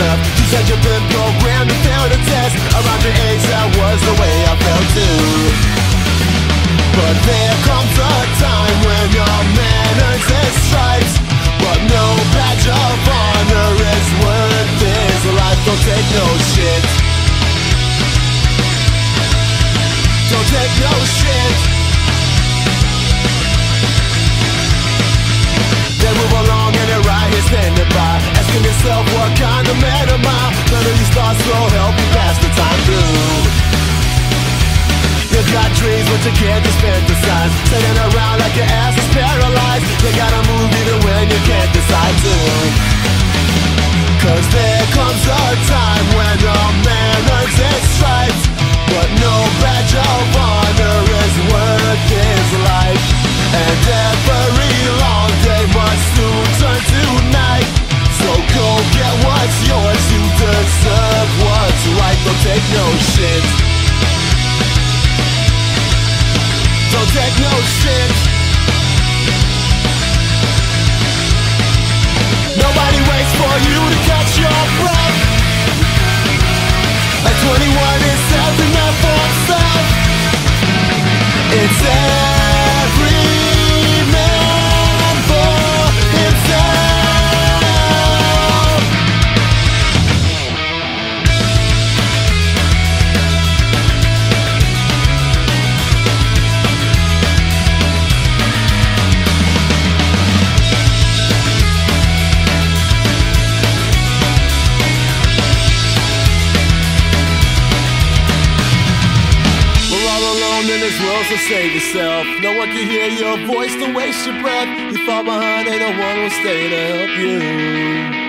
yourself. You said you've been programmed to fail the test. Around your age, that was the way I felt too. But there comes a time when your man earns his stripes, but no badge of honor is worth his life. Don't take no shit. Don't take no shit. They move along and they're right here standing by, asking yourself what kind of man am I? None of these thoughts will help you pass the time through. You got dreams but you can't just fantasize, sitting around like your ass is paralyzed. You gotta move even when you can't decide to. Cause there comes a time when a man earns his stripes, but no badge of honor is worth his life. And every long day must soon turn to night. So go get what's yours, you deserve what's right. Don't take no shit. Don't take no shit. Nobody waits for you to catch your breath. At 21 it's every man for himself. It's every man for himself. In this world, so save yourself. No one can hear your voice, don't waste your breath. You fall behind, ain't no one will stay to help you.